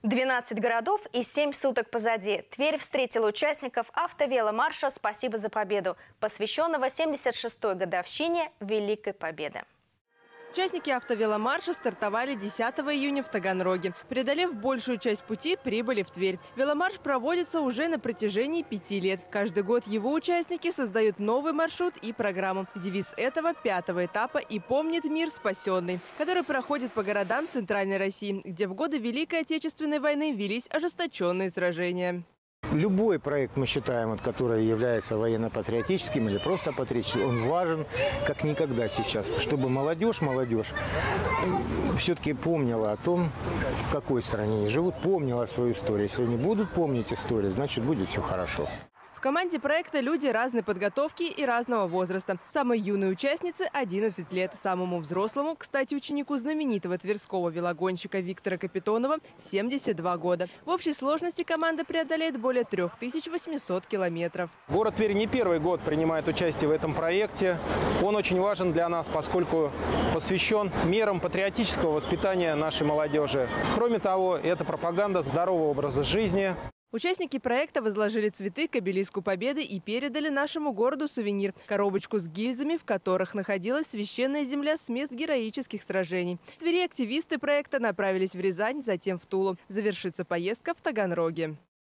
12 городов и 7 суток позади. Тверь встретила участников автовеломарша «Спасибо за победу», посвященного 76-й годовщине Великой Победы. Участники автовеломарша стартовали 10 июня в Таганроге. Преодолев большую часть пути, прибыли в Тверь. Веломарш проводится уже на протяжении 5 лет. Каждый год его участники создают новый маршрут и программу. Девиз этого 5-го этапа «И помнит мир спасенный», который проходит по городам Центральной России, где в годы Великой Отечественной войны велись ожесточенные сражения. Любой проект, мы считаем, который является военно-патриотическим или просто патриотическим, он важен как никогда сейчас, чтобы молодежь все-таки помнила о том, в какой стране они живут, помнила свою историю. Если они будут помнить историю, значит, будет все хорошо. В команде проекта люди разной подготовки и разного возраста. Самой юной участнице 11 лет. Самому взрослому, кстати, ученику знаменитого тверского велогонщика Виктора Капитонова, 72 года. В общей сложности команда преодолеет более 3800 километров. Город Тверь не первый год принимает участие в этом проекте. Он очень важен для нас, поскольку посвящен мерам патриотического воспитания нашей молодежи. Кроме того, это пропаганда здорового образа жизни. Участники проекта возложили цветы к обелиску Победы и передали нашему городу сувенир – коробочку с гильзами, в которых находилась священная земля с мест героических сражений. В Твери активисты проекта направились в Рязань, затем в Тулу. Завершится поездка в Таганроге.